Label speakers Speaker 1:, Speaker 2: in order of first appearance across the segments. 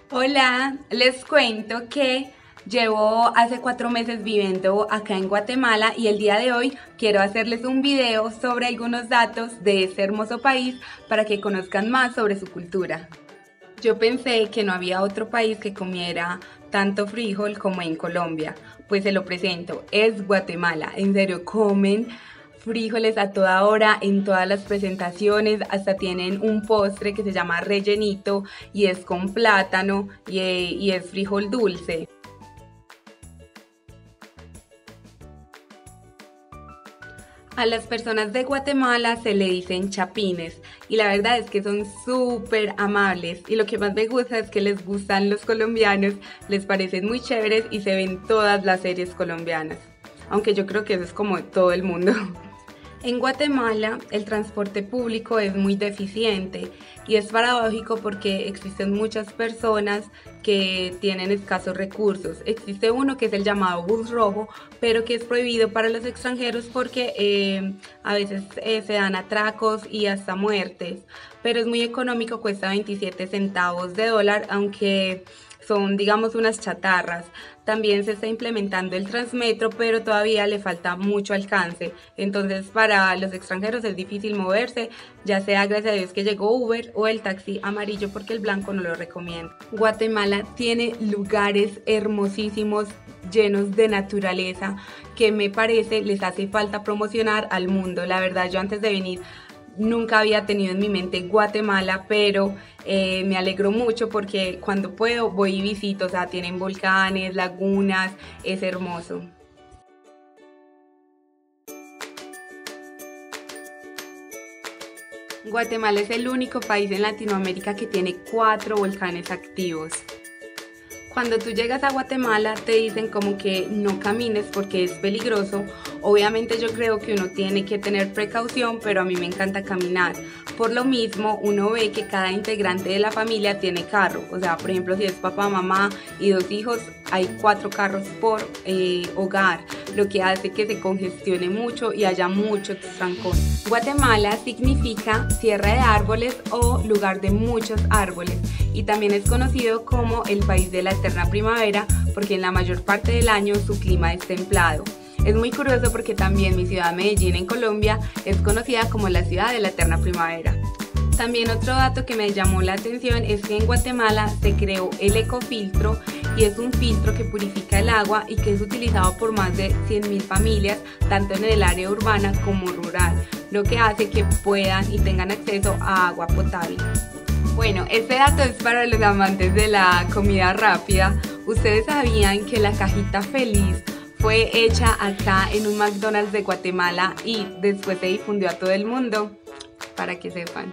Speaker 1: Hola, les cuento que llevo hace 4 meses viviendo acá en Guatemala y el día de hoy quiero hacerles un video sobre algunos datos de este hermoso país para que conozcan más sobre su cultura. Yo pensé que no había otro país que comiera tanto frijol como en Colombia, pues se lo presento, es Guatemala. En serio, comen frijoles a toda hora, en todas las presentaciones, hasta tienen un postre que se llama rellenito y es con plátano y es frijol dulce. A las personas de Guatemala se le dicen chapines y la verdad es que son súper amables y lo que más me gusta es que les gustan los colombianos, les parecen muy chéveres y se ven todas las series colombianas, aunque yo creo que eso es como todo el mundo. En Guatemala el transporte público es muy deficiente y es paradójico porque existen muchas personas que tienen escasos recursos. Existe uno que es el llamado bus rojo, pero que es prohibido para los extranjeros porque a veces se dan atracos y hasta muertes, pero es muy económico, cuesta 27 centavos de dólar, aunque son, digamos, unas chatarras. También se está implementando el Transmetro, pero todavía le falta mucho alcance. Entonces, para los extranjeros es difícil moverse, ya sea gracias a Dios que llegó Uber o el taxi amarillo, porque el blanco no lo recomienda. Guatemala tiene lugares hermosísimos, llenos de naturaleza, que me parece les hace falta promocionar al mundo. La verdad, yo antes de venir nunca había tenido en mi mente Guatemala, pero me alegro mucho porque cuando puedo voy y visito, o sea, tienen volcanes, lagunas, es hermoso. Guatemala es el único país en Latinoamérica que tiene 4 volcanes activos. Cuando tú llegas a Guatemala te dicen como que no camines porque es peligroso. Obviamente yo creo que uno tiene que tener precaución, pero a mí me encanta caminar. Por lo mismo uno ve que cada integrante de la familia tiene carro. O sea, por ejemplo, si es papá, mamá y 2 hijos, hay 4 carros por hogar, lo que hace que se congestione mucho y haya mucho trancón. Guatemala significa tierra de árboles o lugar de muchos árboles y también es conocido como el país de la eterna primavera porque en la mayor parte del año su clima es templado. Es muy curioso porque también mi ciudad Medellín en Colombia es conocida como la ciudad de la eterna primavera. También otro dato que me llamó la atención es que en Guatemala se creó el ecofiltro y es un filtro que purifica el agua y que es utilizado por más de 100.000 familias, tanto en el área urbana como rural, lo que hace que puedan y tengan acceso a agua potable. Bueno, este dato es para los amantes de la comida rápida. ¿Ustedes sabían que la cajita feliz fue hecha acá en un McDonald's de Guatemala y después se difundió a todo el mundo? Para que sepan.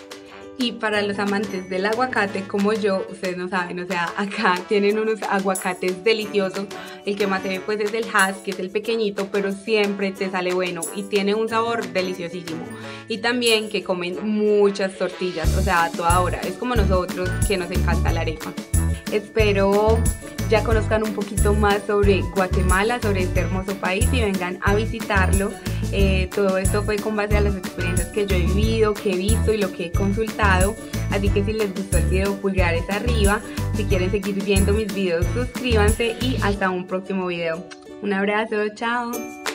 Speaker 1: Y para los amantes del aguacate como yo, ustedes no saben, o sea, acá tienen unos aguacates deliciosos. El que más se ve pues es el Hass, que es el pequeñito, pero siempre te sale bueno y tiene un sabor deliciosísimo. Y también que comen muchas tortillas, o sea, a toda hora. Es como nosotros, que nos encanta la arepa. Espero ya conozcan un poquito más sobre Guatemala, sobre este hermoso país y vengan a visitarlo. Todo esto fue con base a las experiencias que yo he vivido, que he visto y lo que he consultado. Así que si les gustó el video, pulgares arriba. Si quieren seguir viendo mis videos, suscríbanse y hasta un próximo video. Un abrazo, chao.